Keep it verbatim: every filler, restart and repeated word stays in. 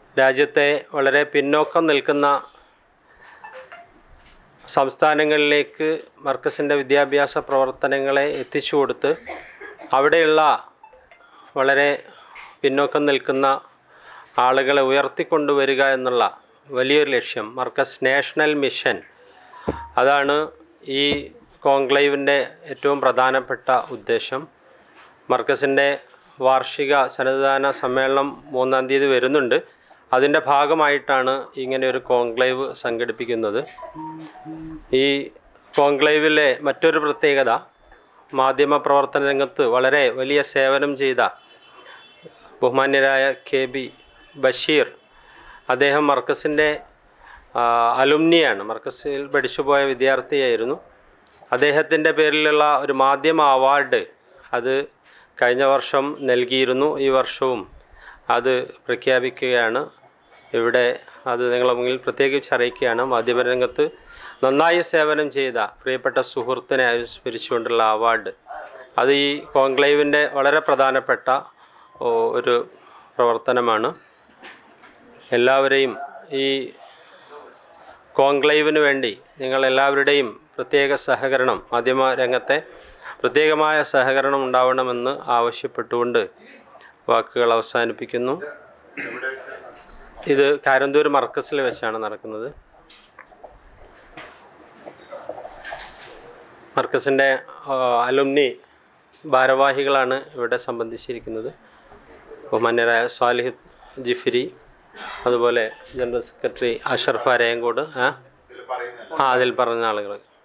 രാജ്യത്തെ വളരെ പിന്നോക്കം നിൽക്കുന്ന സംസ്ഥാനങ്ങളിലേക്ക് മർക്കസിൻ്റെ വിദ്യാഭ്യാസ പ്രവർത്തനങ്ങളെ എത്തിച്ചു കൊടുത്ത് അവിടെയുള്ള വളരെ പിന്നോക്കം നിൽക്കുന്ന ആളുകളെ ഉയർത്തിക്കൊണ്ടുവരിക എന്നുള്ള വലിയൊരു ലക്ഷ്യം, മർക്കസ് നാഷണൽ മിഷൻ, അതാണ് ഈ കോൺക്ലേവിൻ്റെ ഏറ്റവും പ്രധാനപ്പെട്ട ഉദ്ദേശം. മർക്കസിൻ്റെ വാർഷിക സന്നദ്ധാന സമ്മേളനം മൂന്നാം തീയതി വരുന്നുണ്ട്. അതിൻ്റെ ഭാഗമായിട്ടാണ് ഇങ്ങനെ ഒരു കോൺക്ലേവ് സംഘടിപ്പിക്കുന്നത്. ഈ കോൺക്ലേവിലെ മറ്റൊരു പ്രത്യേകത, മാധ്യമ പ്രവർത്തന രംഗത്ത് വളരെ വലിയ സേവനം ചെയ്ത ബഹുമാന്യരായ കെ ബി ബഷീർ, അദ്ദേഹം മർക്കസിൻ്റെ അലുമിനിയാണ്, മർക്കസിൽ പഠിച്ചുപോയ വിദ്യാർത്ഥിയായിരുന്നു. അദ്ദേഹത്തിൻ്റെ പേരിലുള്ള ഒരു മാധ്യമ അവാർഡ് അത് കഴിഞ്ഞ വർഷം നൽകിയിരുന്നു. ഈ വർഷവും അത് പ്രഖ്യാപിക്കുകയാണ് ഇവിടെ. അത് നിങ്ങളുടെ മുന്നിൽ പ്രത്യേകിച്ച് അറിയിക്കുകയാണ്. മാധ്യമരംഗത്ത് നന്നായി സേവനം ചെയ്ത പ്രിയപ്പെട്ട സുഹൃത്തിനെ അനുസ്മരിച്ചുകൊണ്ടുള്ള അവാർഡ്. അത് ഈ കോൺക്ലേവിൻ്റെ വളരെ പ്രധാനപ്പെട്ട ഒരു പ്രവർത്തനമാണ്. എല്ലാവരെയും ഈ കോൺക്ലേവിന് വേണ്ടി നിങ്ങളെല്ലാവരുടെയും പ്രത്യേക സഹകരണം, മാധ്യമ രംഗത്തെ പ്രത്യേകമായ സഹകരണം ഉണ്ടാവണമെന്ന് ആവശ്യപ്പെട്ടുകൊണ്ട് വാക്കുകൾ അവസാനിപ്പിക്കുന്നു. ഇത് കാരന്തൂർ മർക്കസിൽ വെച്ചാണ് നടക്കുന്നത്. മർക്കസിൻ്റെ അലുമിനി ഭാരവാഹികളാണ് ഇവിടെ സംബന്ധിച്ചിരിക്കുന്നത്. ബഹുമാന്യരായ സാലിഹ് ജിഫിരി, അതുപോലെ ജനറൽ സെക്രട്ടറി അഷറഫ് അരയങ്കോട്, ആ അതിൽ പറഞ്ഞ ആളുകൾ.